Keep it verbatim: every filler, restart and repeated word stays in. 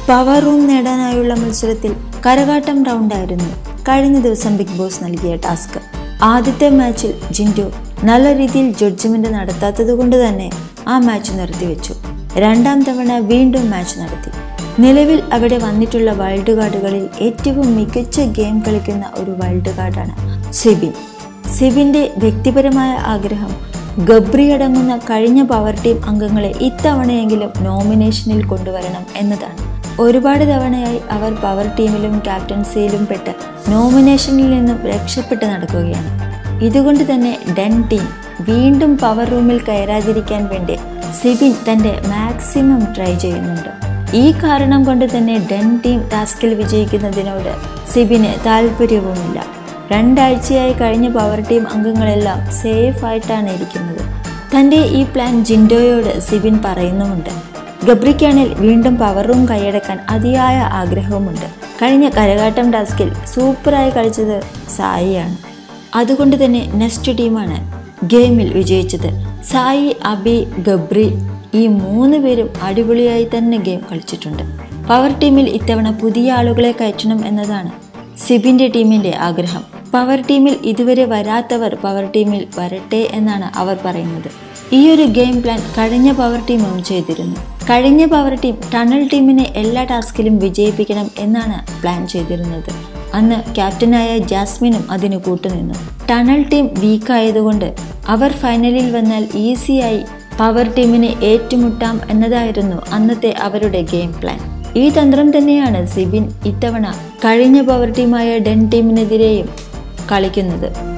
Power room നേടാനായുള്ള മത്സരത്തിൽ കരകാട്ടം റൗണ്ടായിരുന്നു കഴിഞ്ഞ ദിവസം ബിഗ് ബോസ് നൽകിയ ടാസ്ക്. ആദ്യത്തെ മാച്ചിൽ ജിൻഡോ നല്ല രീതിയിൽ ജഡ്ജ്മെന്റ് നടത്താത്തത് കൊണ്ട് തന്നെ ആ മാച്ച് നിർത്തിവെച്ചു. രണ്ടാം തവണ വീണ്ടും മാച്ച് നടത്തി. നിലവിൽ അവിടെ വന്നിട്ടുള്ള വൈൽഡ് കാർഡുകളിൽ ഏറ്റവും മികച്ച ഗെയിം കളിക്കുന്ന ഒരു വൈൽഡ് കാർഡാണ് സിബിൻ. സിബിന്റെ വ്യക്തിപരമായ ആഗ്രഹം ഗബ്രി അടങ്ങുന്ന കഴിഞ്ഞ പവർ ടീം അംഗങ്ങളെ ഇത്തവണയെങ്കിലും നോമിനേഷനിൽ കൊണ്ടുവരണം എന്നതാണ്. ഒരുപാട് തവണയായി അവർ പവർ ടീമിലും ക്യാപ്റ്റൻസിയിലും പെട്ട് നോമിനേഷനിൽ നിന്നും രക്ഷപ്പെട്ട് നടക്കുകയാണ്. ഇതുകൊണ്ട് തന്നെ ഡെൻ ടീം വീണ്ടും പവർ റൂമിൽ കയറാതിരിക്കാൻ വേണ്ടി സിബിൻ തൻ്റെ മാക്സിമം ട്രൈ ചെയ്യുന്നുണ്ട്. ഈ കാരണം കൊണ്ട് തന്നെ ഡെൻ ടീം ടാസ്കിൽ വിജയിക്കുന്നതിനോട് സിബിന് താല്പര്യവുമില്ല. രണ്ടാഴ്ചയായി കഴിഞ്ഞ പവർ ടീം അംഗങ്ങളെല്ലാം സേഫ് ആയിട്ടാണ് ഇരിക്കുന്നത്. തൻ്റെ ഈ പ്ലാൻ ജിൻഡോയോട് സിബിൻ പറയുന്നുമുണ്ട്. ഗബ്രിക്കാണിൽ വീണ്ടും പവർ റൂം കൈയടക്കാൻ അതിയായ ആഗ്രഹവുമുണ്ട്. കഴിഞ്ഞ കരകാട്ടം ടാസ്കിൽ സൂപ്പറായി കളിച്ചത് സായിയാണ്. അതുകൊണ്ട് തന്നെ നെക്സ്റ്റ് ടീമാണ് ഗെയിമിൽ വിജയിച്ചത്. സായി, അബി, ഗബ്രി ഈ മൂന്ന് പേരും അടിപൊളിയായി തന്നെ ഗെയിം കളിച്ചിട്ടുണ്ട്. പവർ ടീമിൽ ഇത്തവണ പുതിയ ആളുകളെ കയറ്റണം എന്നതാണ് സിബിൻ്റെ ടീമിൻ്റെ ആഗ്രഹം. പവർ ടീമിൽ ഇതുവരെ വരാത്തവർ പവർ ടീമിൽ വരട്ടെ എന്നാണ് അവർ പറയുന്നത്. ഈ ഒരു ഗെയിം പ്ലാൻ കഴിഞ്ഞ പവർ ടീമും ചെയ്തിരുന്നു. കഴിഞ്ഞ പവർ ടീം ടണൽ ടീമിനെ എല്ലാ ടാസ്കിലും വിജയിപ്പിക്കണം എന്നാണ് പ്ലാൻ ചെയ്തിരുന്നത്. അന്ന് ക്യാപ്റ്റനായ ജാസ്മിനും അതിന് കൂട്ടുനിന്നു. ടണൽ ടീം വീക്കായതുകൊണ്ട് അവർ ഫൈനലിൽ വന്നാൽ ഈസിയായി പവർ ടീമിനെ ഏറ്റുമുട്ടാം എന്നതായിരുന്നു അന്നത്തെ അവരുടെ ഗെയിം പ്ലാൻ. ഈ തന്ത്രം തന്നെയാണ് സിബിൻ ഇത്തവണ കഴിഞ്ഞ പവർ ടീമായ ഡെൻ ടീമിനെതിരെയും കളിക്കുന്നത്.